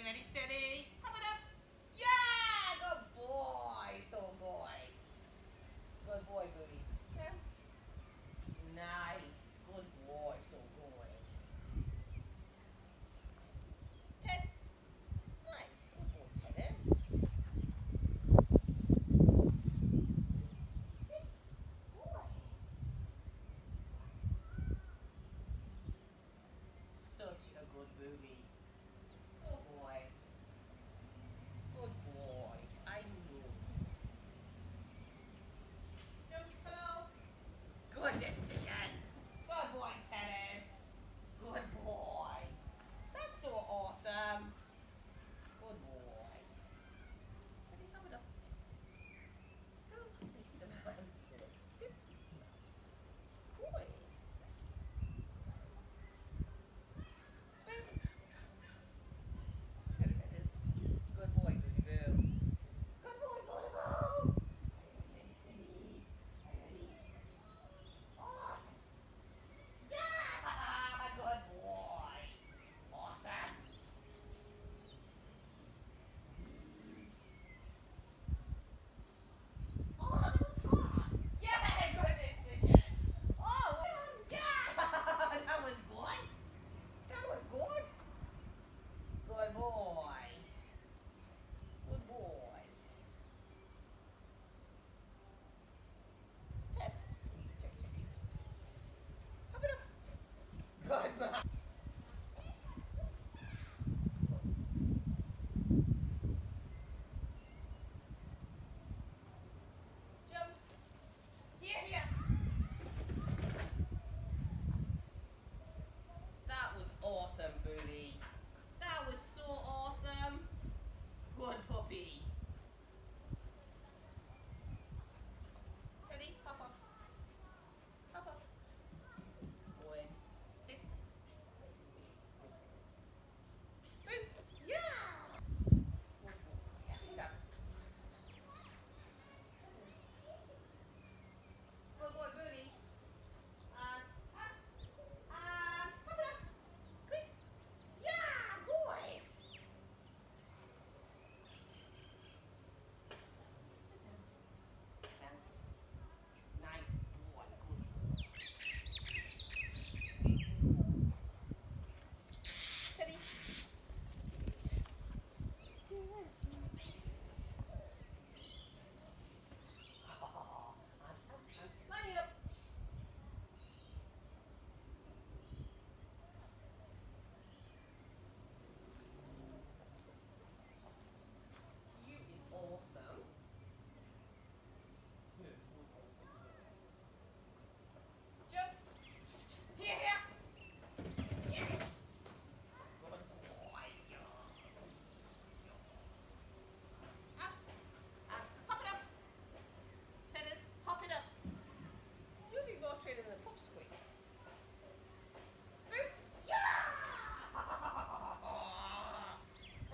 ready, steady. Come on up. Yeah, good boy. So boy. Good boy, Booty. Yeah. Nice. Good boy. So good. Ted. Nice. Good boy, Tedis. Sit. Boy. Such a good booby. Good boy. Good boy. I know. Hello. Good decision. Good boy, Tennis. Good boy. That's so awesome. Good boy. Let me come it up. Oh, Mr. Man. Good. Sit. Nice. Good. Tennis. Good boy, Goody Boo. Good boy, Goody Boo. Ready, steady. Ready. Oh, yeah! Good boy. Awesome. Oh, that was hard. Yeah, good decision. Oh, yeah, that was good. That was good. Good boy. Good boy. Ted. Check, check. Up and up. Good boy.